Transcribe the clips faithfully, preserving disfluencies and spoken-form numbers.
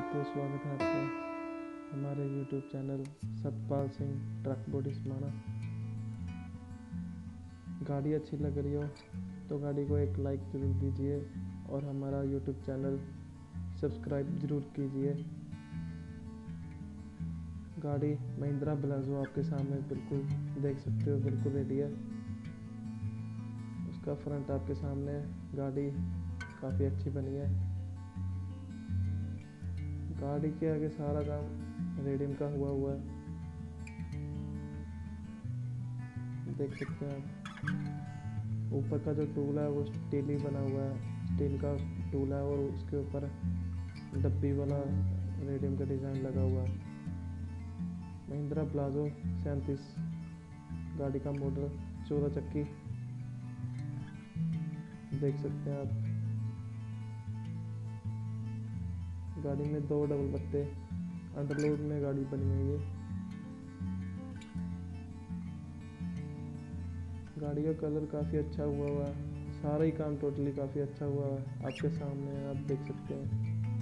दोस्तों, स्वागत है आपका हमारे YouTube channel Satpal Singh truck body Samana. गाड़ी अच्छी लग रही हो तो गाड़ी को एक लाइक ज़रूर दीजिए और हमारा यूट्यूब चैनल सब्सक्राइब ज़रूर कीजिए। गाड़ी महिंद्रा ब्लाज़ो आपके सामने बिल्कुल देख सकते हो, बिल्कुल रेडी है। उसका फ्रंट आपके सामने है। गाड़ी काफ़ी अच्छी बनी है। गाड़ी के आगे सारा काम रेडियम का हुआ हुआ है, देख सकते हैं आप। ऊपर का जो टूल है वो स्टील ही बना हुआ है, स्टील का टूल है और उसके ऊपर डब्बी वाला रेडियम का डिज़ाइन लगा हुआ है। महिंद्रा ब्लाज़ो सैंतीस गाड़ी का मॉडल, चौदह चक्की, देख सकते हैं आप। गाड़ी में दो डबल पत्ते अंडरलोड में गाड़ी बनी हुई है। गाड़ी का कलर काफ़ी अच्छा हुआ हुआ है, सारा ही काम टोटली काफ़ी अच्छा हुआ है। आपके सामने है, आप देख सकते हैं।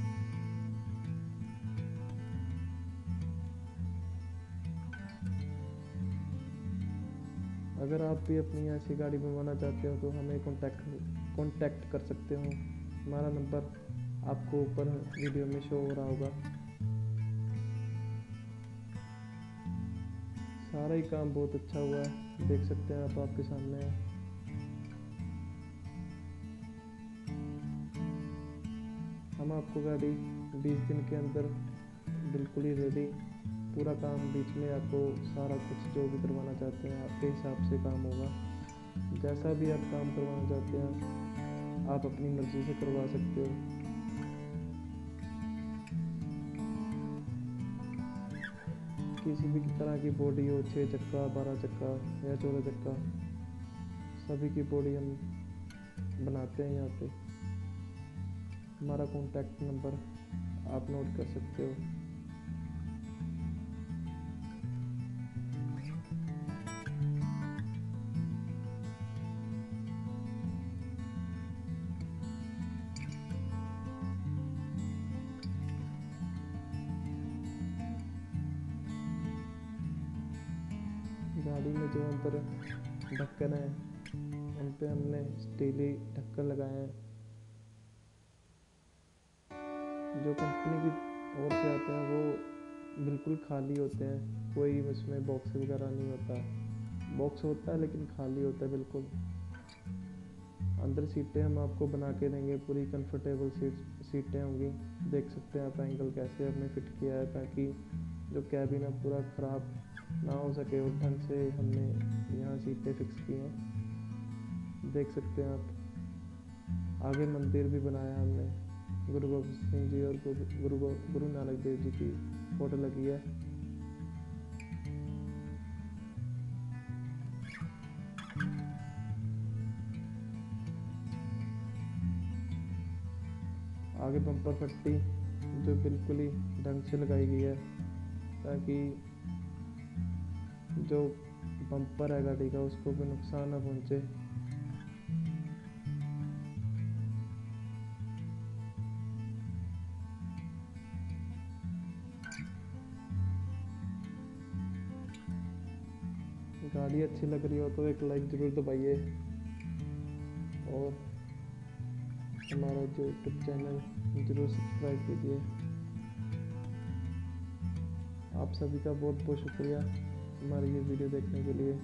अगर आप भी अपनी ऐसी गाड़ी बनवाना चाहते हो तो हमें कांटेक्ट कांटेक्ट कर सकते हो। हमारा नंबर आपको ऊपर वीडियो में शो हो रहा होगा। सारा ही काम बहुत अच्छा हुआ है, देख सकते हैं आप, आपके सामने है। हम आपको गाड़ी बीस दिन के अंदर बिल्कुल ही रेडी, पूरा काम बीच में आपको सारा कुछ जो भी करवाना चाहते हैं आपके हिसाब से काम होगा। जैसा भी आप काम करवाना चाहते हैं आप अपनी मर्ज़ी से करवा सकते हो। किसी भी तरह की बॉडी हो, छः चक्का, बारह चक्का या चौदह चक्का, सभी की बॉडी हम बनाते हैं यहाँ पे। हमारा कॉन्टैक्ट नंबर आप नोट कर सकते हो। गाड़ी में जो अंदर ढक्कन है उन पे हमने स्टीली ढक्कन लगाए हैं। जो कंपनी की ओर से आते हैं वो बिल्कुल खाली होते हैं, कोई उसमें बॉक्स वगैरह नहीं होता। बॉक्स होता है लेकिन खाली होता है बिल्कुल। अंदर सीटें हम आपको बना के देंगे, पूरी कंफर्टेबल सीट सीटें होंगी। देख सकते हैं आप एंगल कैसे हमने फिट किया है ताकि जो कैबिन है पूरा ख़राब ना हो सके, और ढंग से हमने यहाँ सीटें फिक्स की हैं, देख सकते हैं आप। आगे मंदिर भी बनाया हमने, गुरु गोबिंद सिंह जी और गुरु गुरु नानक देव जी की फोटो लगी है। आगे बम्पर पट्टी जो बिल्कुल ही ढंग से लगाई गई है ताकि जो बम्पर है गाड़ी का उसको भी नुकसान ना पहुंचे। गाड़ी अच्छी लग रही हो तो एक लाइक ज़रूर दबाइए और हमारा जो यूट्यूब चैनल ज़रूर सब्सक्राइब कीजिए। आप सभी का बहुत बहुत शुक्रिया हमारी ये वीडियो देखने के लिए।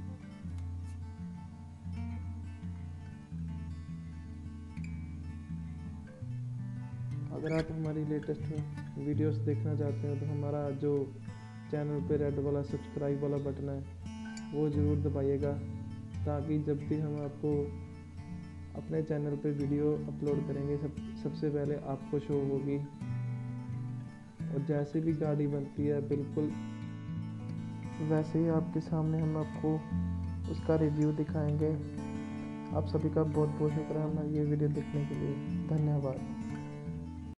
अगर आप हमारी लेटेस्ट वीडियोस देखना चाहते हो तो हमारा जो चैनल पे रेड वाला सब्सक्राइब वाला बटन है वो ज़रूर दबाइएगा, ताकि जब भी हम आपको अपने चैनल पे वीडियो अपलोड करेंगे सब सबसे पहले आपको शो होगी। और जैसे भी गाड़ी बनती है बिल्कुल वैसे ही आपके सामने हम आपको उसका रिव्यू दिखाएंगे। आप सभी का बहुत बहुत शुक्रिया हमारी ये वीडियो देखने के लिए। धन्यवाद।